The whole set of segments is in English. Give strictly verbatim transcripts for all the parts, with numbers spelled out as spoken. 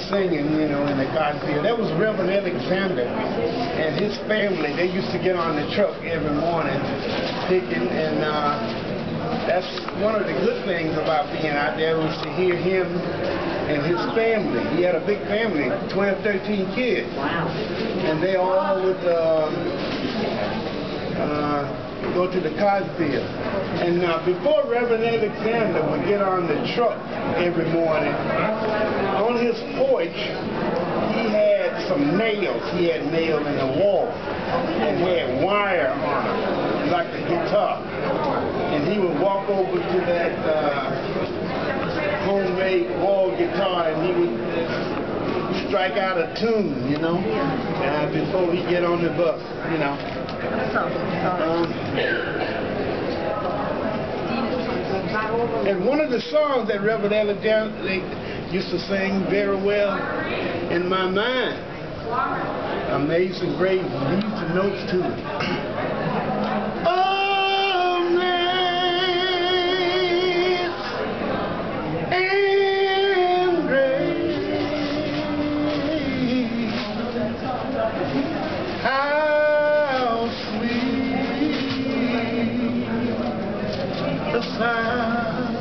singing, you know, in the cotton field. That was Reverend Alexander and his family. They used to get on the truck every morning picking, and uh, that's one of the good things about being out there was to hear him and his family. He had a big family, twelve, thirteen kids. Wow. And they all would uh, uh, go to the cotton field. And uh, before Reverend Alexander would get on the truck every morning, on his porch, he had some nails. He had nailed in the wall and had wire on them, like a guitar. And he would walk over to that uh, homemade wall guitar and he would uh, strike out a tune, you know, uh, before he get on the bus, you know. Um, and one of the songs that Reverend Alexander used to sing very well in my mind, Amazing Grace, leaves the notes to it. How sweet the sound.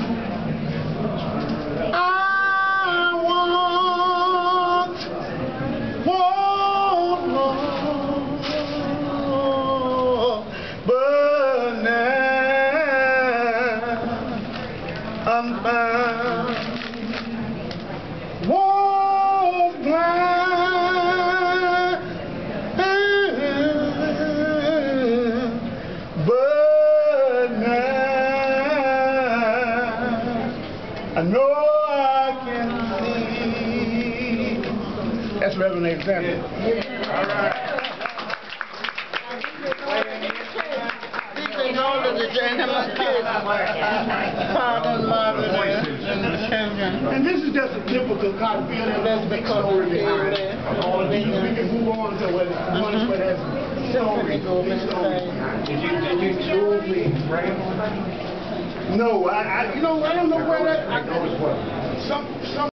I want, want more, but now I'm bound. Was blind. I know I can see. That's Reverend Alexander. All right. These are all of the gentlemen, kids, father and mother, and the children. And this is just a typical cotton field. There's a story behind it. We can move on to what one that has story. Did you did you choose the frame? No, I, I you know I don't know where that I know as well. Some some